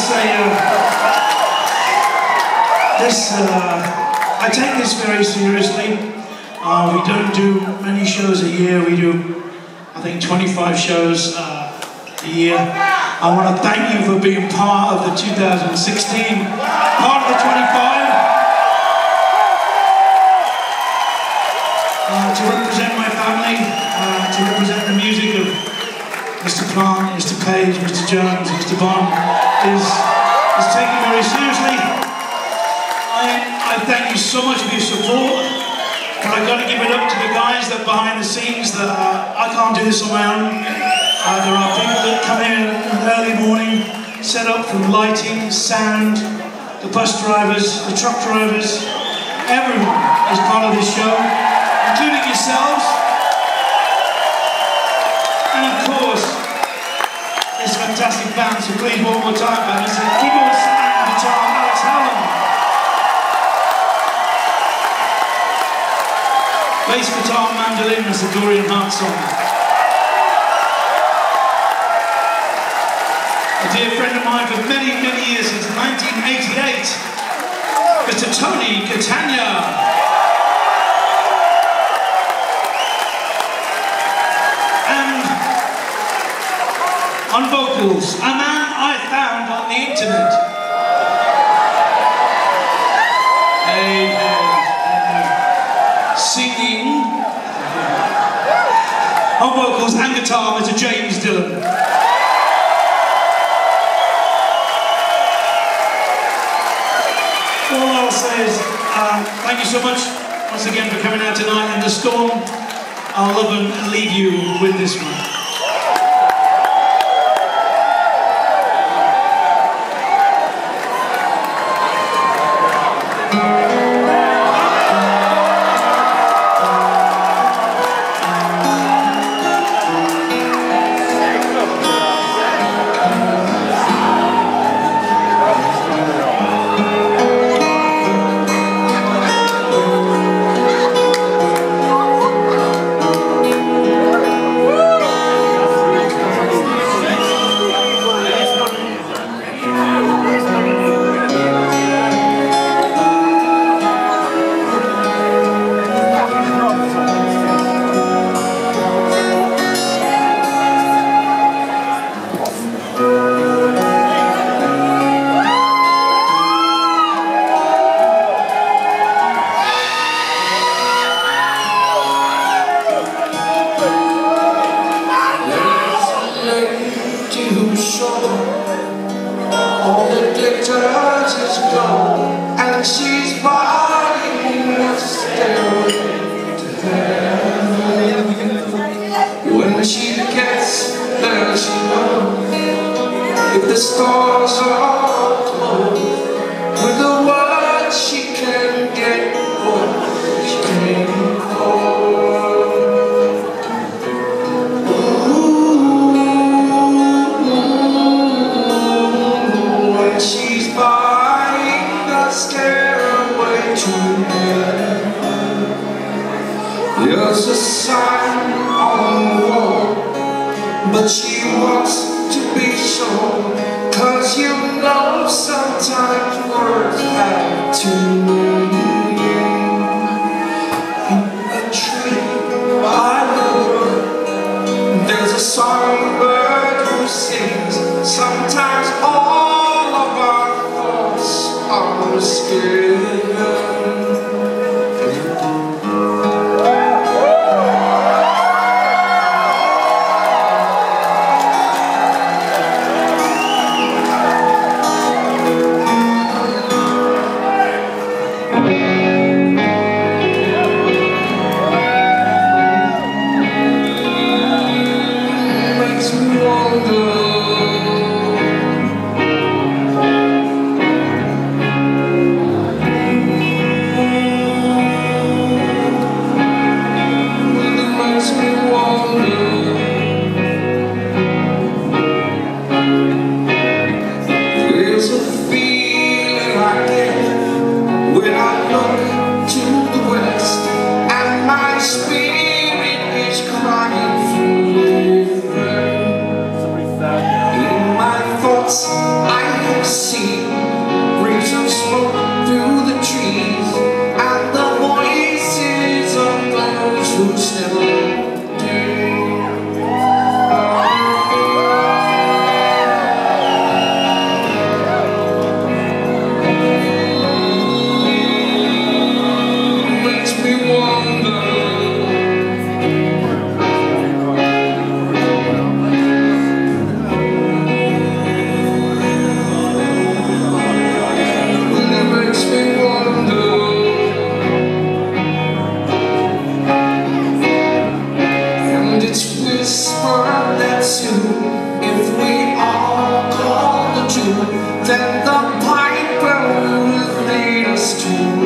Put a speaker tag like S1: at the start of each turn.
S1: say, I take this very seriously. We don't do many shows a year. We do, I think, 25 shows a year. I want to thank you for being part of the 2016, part of the 25. To represent my family, to represent the music of Mr. Plant, Mr. Page, Mr. Jones, Mr. Bond is taken very seriously. I thank you so much for your support, but I've got to give it up to the guys that behind the scenes that I can't do this on my own. There are people that come in the early morning, set up from lighting, sound, the bus drivers, the truck drivers. Everyone is part of this show, including yourselves. And of course, this fantastic band, so please one more time, band. It's a keyboard and guitar, Alex Howland. Bass guitar and mandolin, Mr. Dorian Hartson. A dear friend of mine for many, many years, since 1988, Mr. Tony Catania. On vocals, a man I found on the internet. Hey. Singing. On vocals and guitar, Mr. James Dillon. All I'll say is thank you so much once again for coming out tonight in the storm. I'll love and leave you with this one.
S2: All the glitters is gone, and she's buying a stairway to heaven. When she gets there, she knows if the stars are closed, with the words she can get what she came for. There's a sign on the wall, but she wants to be sure, 'cause you know sometimes words have to mean. A tree by the brook, there's a songbird who sings. Sometimes all of our thoughts are misgiven. I see reeks of smoke through the trees, and the voices of those who still do. Makes me wonder. If we all call the truth, then the piper will lead us to